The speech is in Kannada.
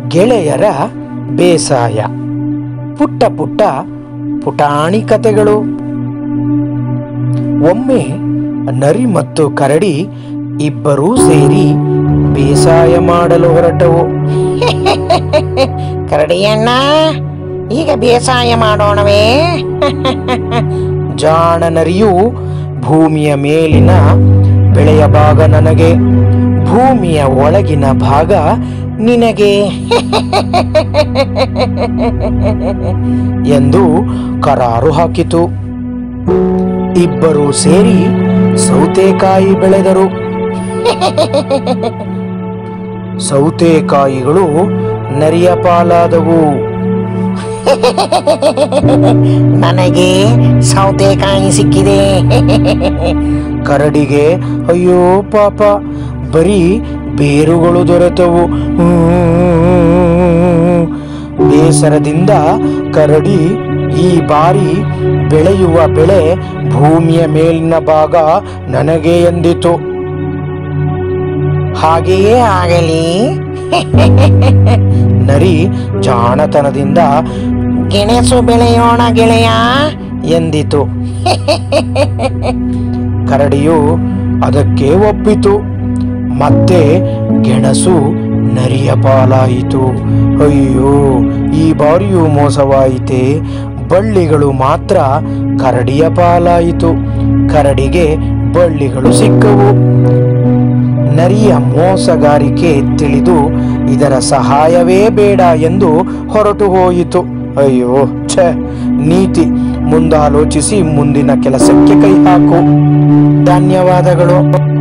ಗೆಳೆಯರ ಬೇಸಾಯ. ಪುಟ್ಟ ಪುಟ್ಟ ಪುಟಾಣಿ ಕತೆಗಳು. ಒಮ್ಮೆ ನರಿ ಮತ್ತು ಕರಡಿ ಇಬ್ಬರೂ ಸೇರಿ ಬೇಸಾಯ ಮಾಡಲು ಹೊರಟವು. ಕರಡಿಯಣ್ಣ, ಈಗ ಬೇಸಾಯ ಮಾಡೋಣವೇ? ಜಾಣ ನರಿಯು, ಭೂಮಿಯ ಮೇಲಿನ ಬೆಳೆಯ ಭಾಗ ನನಗೆ, ಭೂಮಿಯ ಒಳಗಿನ ಭಾಗ ನಿನಗೆ ಎಂದು ಕರಾರು ಹಾಕಿತು. ಇಬ್ಬರೂ ಸೇರಿ ಸೌತೆಕಾಯಿ ಬೆಳೆದರು. ಸೌತೆಕಾಯಿಗಳು ನರಿಯ ಪಾಲಾದವು. ನನಗೆ ಸೌತೆಕಾಯಿ ಸಿಕ್ಕಿದೆ. ಕರಡಿಗೆ ಅಯ್ಯೋ ಪಾಪ, ಬರೀ ಬೇರುಗಳು ದೊರೆತವು. ಬೇಸರದಿಂದ ಕರಡಿ ಈ ಬಾರಿ ಬೆಳೆಯುವ ಬೆಳೆ ಭೂಮಿಯ ಮೇಲಿನ ಭಾಗ ನನಗೆ ಎಂದಿತು. ಹಾಗೆಯೇ ಆಗಲಿ. ನರಿ ಜಾಣತನದಿಂದ ಗೆಣಸು ಬೆಳೆಯೋಣ ಗೆಳೆಯ ಎಂದಿತು. ಕರಡಿಯು ಅದಕ್ಕೆ ಒಪ್ಪಿತು. ಮತ್ತೆ ಗೆಣಸು ನರಿಯ ಪಾಲಾಯಿತು. ಅಯ್ಯೋ, ಈ ಬಾರಿಯೂ ಮೋಸವಾಯಿತೆ. ಬಳ್ಳಿಗಳು ಮಾತ್ರ ಕರಡಿಯ ಪಾಲಾಯಿತು. ಕರಡಿಗೆ ಬಳ್ಳಿಗಳು ಸಿಕ್ಕವು. ನರಿಯ ಮೋಸಗಾರಿಕೆ ತಿಳಿದು ಇದರ ಸಹಾಯವೇ ಬೇಡ ಎಂದು ಹೊರಟು ಹೋಯಿತು. ಅಯ್ಯೋ ಛೆ, ನೀತಿ. ಮುಂದಾಲೋಚಿಸಿ ಮುಂದಿನ ಕೆಲಸಕ್ಕೆ ಕೈ ಹಾಕು. ಧನ್ಯವಾದಗಳು.